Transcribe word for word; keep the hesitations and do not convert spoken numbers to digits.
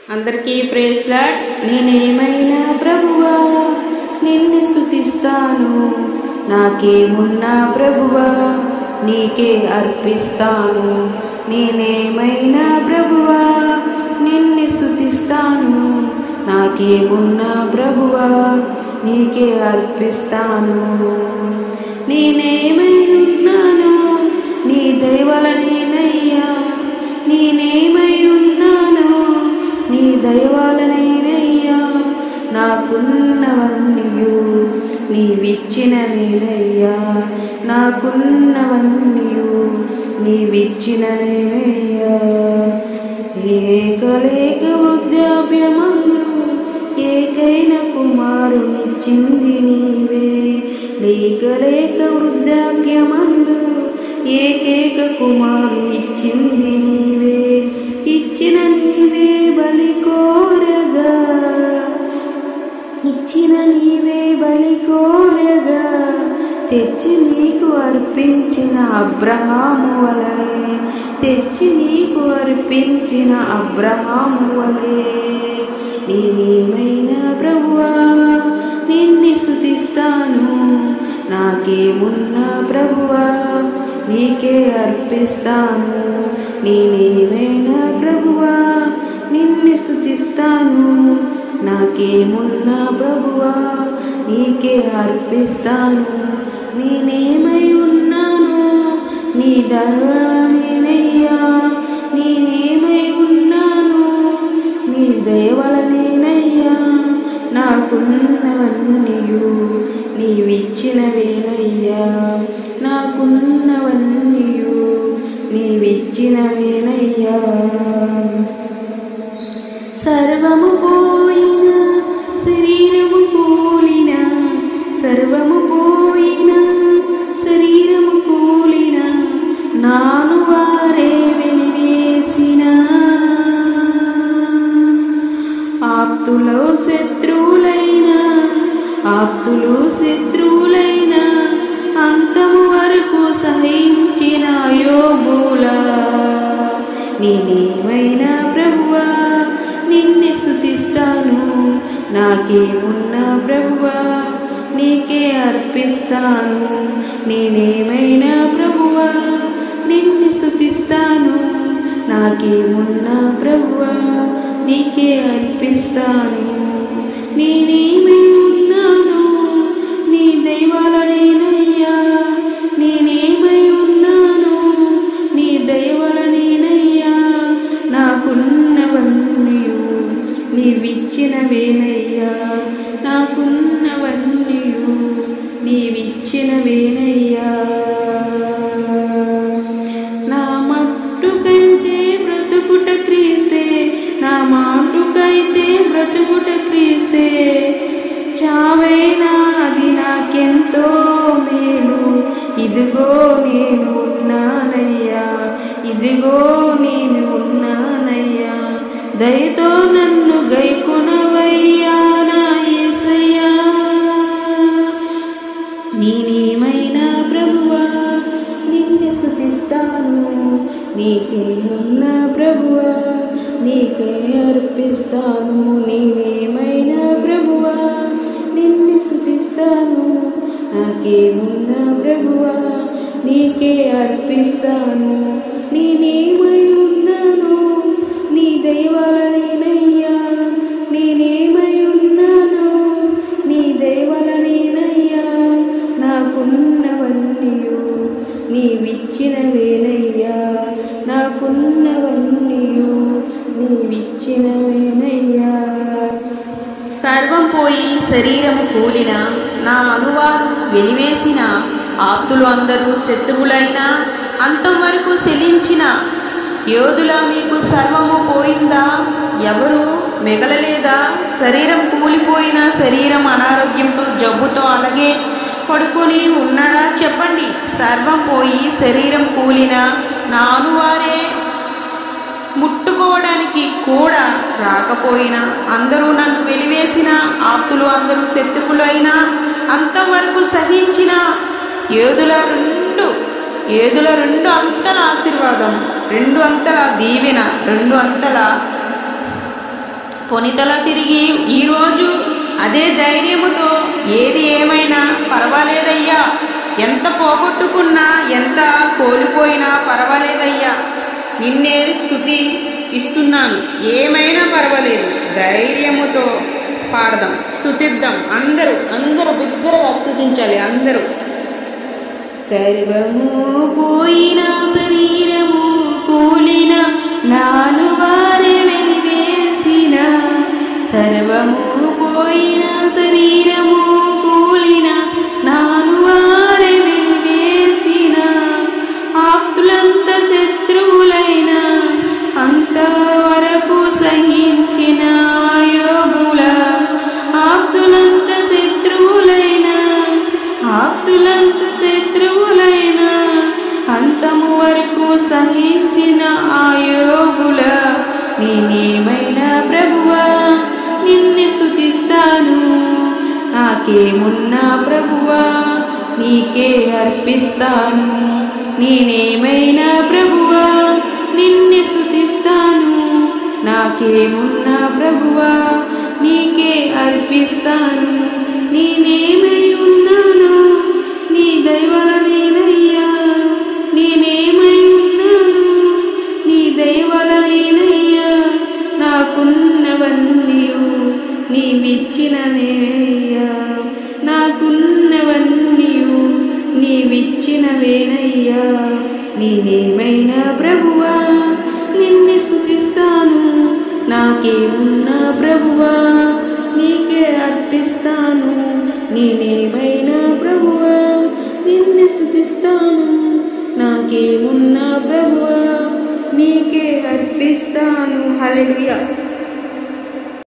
అందరికీ praise lord. నేనేమైనా ప్రభువా నిన్ను స్తుతిస్తాను, నాకేమున్నా ప్రభువా నీకే అర్పిస్తాను. నేనేమైనా ప్రభువా నిన్ను స్తుతిస్తాను, నాకేమున్నా ప్రభువా నీకే అర్పిస్తాను. నేనేమై ఉన్నాను నీ దయవలనేనయ్యా, నేనేమై ఉన్నాను నీ దయవలనేనయ్యా. నాకున్నవన్నీయు నీవిచ్చిన నేనయ్యా, నాకున్నవన్నీయు నీవిచ్చిన నేనయ్యా. ఏకలేక వృద్ధాప్యమందు ఏకైన కుమారునిచ్చింది నీవే, లేకలేక వృద్ధాప్యమందు ఏకైక కుమారునిచ్చింది నీవే. ఇచ్చిన నీవే బలి కోరగా, ఇచ్చిన నీవే బలి కోరగా, తెచ్చి నీకు అర్పించిన అబ్రహాము వలె, తెచ్చి నీకు అర్పించిన అబ్రహాము వలె. నేనేమైనా ప్రభువా నిన్ను స్తుతిస్తాను, నాకేమున్నా ప్రభువా నీకే అర్పిస్తాను. నేనేమైనా ప్రభువా నిన్ను స్తుతిస్తాను, నాకేమున్నా ప్రభువా నీకే అర్పిస్తాను. నేనేమై ఉన్నాను నీ దయవలనేనయ్యా, నేనేమై ఉన్నాను నీ దయవలనేనయ్యా. నాకున్నవన్నీయు నీవిచ్చినవేనయ్యా, నాకున్నవన్నీయు నీవిచ్చినవేనయ్యా. సర్వము పోయిన శరీరము కూలిన, సర్వము పోయిన శరీరము కూలిన, నాను వారే వెలివేసిన, ఆప్తులు శత్రువులైన, ఆప్తులు శత్రువులైన, అంతము వరకు సహించిన యోబులా. నేనేమైనా ప్రభువా నిన్ను స్తుతిస్తాను, నాకేమున్నా ప్రభువా నీకే అర్పిస్తాను. నేనేమైనా ప్రభువా నిన్ను స్తుతిస్తాను, నాకేమున్నా ప్రభువా నీకే అర్పిస్తాను. నేనేమై ఉన్నాను నీ దయవలనేనయ్యా, నేనేమై ఉన్నాను నీ దయవలనేనయ్యా. నాకున్నవన్నీయు నీవిచ్చినవేనయ్యా, నాకున్నవన్నీయు నీవిచ్చినవేనయ్యా. నా మట్టుకైతే బ్రతుకుట క్రీస్తే, నా మాటుకైతే బ్రతుకుట క్రీస్తే, చావైనా అది నాకెంతో మేలు. ఇదిగో నేను ఉన్నానయ్యా, ఇదిగో నేను ఉన్నానయ్యా. దయతో నన్ను గైకొనవయ్యా నా యేసయ్యా. నేనేమైనా ప్రభువా నిన్ను స్తుతిస్తాను, నీకే ఉన్నా ప్రభువా నీకే అర్పిస్తాను. నేనేమైనా ప్రభువా నిన్ను స్తుతిస్తాను, నాకేమున్నా ప్రభువా నీకే అర్పిస్తాను. నేనేమై ఉన్నాను నీ దయవలనేనయ్యా, నేనేమై ఉన్నాను నీ దయవలనేనయ్యా. నాకున్నవన్నీయు నీవిచ్చినవేనయ్యా, నాకున్నవన్నీయు నీవిచ్చినవేనయ్యా. సర్వం పోయి శరీరము కూలిన, నా అనువారు వెలివేసిన, ఆప్తులు అందరూ శత్రువులైన, అంతం వరకు శలించిన యోధులా మీకు సర్వము పోయిందా? ఎవరు మిగలలేదా? శరీరం కూలిపోయిన, శరీరం అనారోగ్యంతో జబ్బుతో అలాగే పడుకొని ఉన్నారా? చెప్పండి. సర్వం పోయి శరీరం కూలిన, నా అనువారే ముట్టుకోవడానికి కూడా రాకపోయినా, అందరూ నన్ను వెలివేసిన, ఆప్తులు అందరూ శత్రువులైనా, అంతం వరకు సహించిన యోధుల రెండు ఏదుల రెండు అంతల ఆశీర్వాదం, రెండు అంతల దీవెన, రెండు అంతల పొనితలా తిరిగి ఈరోజు అదే ధైర్యముతో ఏది ఏమైనా పర్వాలేదయ్యా, ఎంత పోగొట్టుకున్నా ఎంత కోల్పోయినా పర్వాలేదయ్యా, నిన్నే స్తుతి ఇస్తున్నాను, ఏమైనా పర్వాలేదు, ధైర్యముతో పాడదాం, స్తుతిద్దాం. అందరూ అందరూ బిగ్గరగా స్తుతించాలి అందరూ. సర్వము పోయిన శరీరము కూలిన నాను వారి వెలివేసిన, సర్వము పోయిన శరీరము కూలిన నాను వారి వెలివేసిన, ఆప్తులంత శత్రువులైన అంతవరకు సహించిన యోగుల, ఆప్తులంత శత్రువులైన ఆప్తులంత శత్రువులైన అంతము వరకు సహించిన ఆ యోగుల, నేనేమైనా ప్రభువా నిన్ను స్తుతిస్తాను, నాకేమున్నా ప్రభువా నీకే అర్పిస్తాను, నేనేమైనా ప్రభువా నిన్ను స్తుతిస్తాను, నాకేమున్నా ప్రభువా నీకే అర్పిస్తాను, నేనేమై ఉన్నాను నీ దయవలనేనయ్యా, నేనేమై ఉన్నాను నీ దయవలనేనయ్యా, నాకున్నవన్నీయు నీవిచ్చినవేనయ్యా, నాకున్నవన్నీయు నీవిచ్చినవేనయ్యా, నేనేమైనా ప్రభువా నిన్ను స్తుతిస్తాను, నాకేమున్నా ప్రభువా నీకే అర్పిస్తాను, నేనేమైనా ప్రభువా నిన్ను స్తుతిస్తాను, నాకేమున్నా ప్రభువా నీకే అర్పిస్తాను. హల్లెలూయా.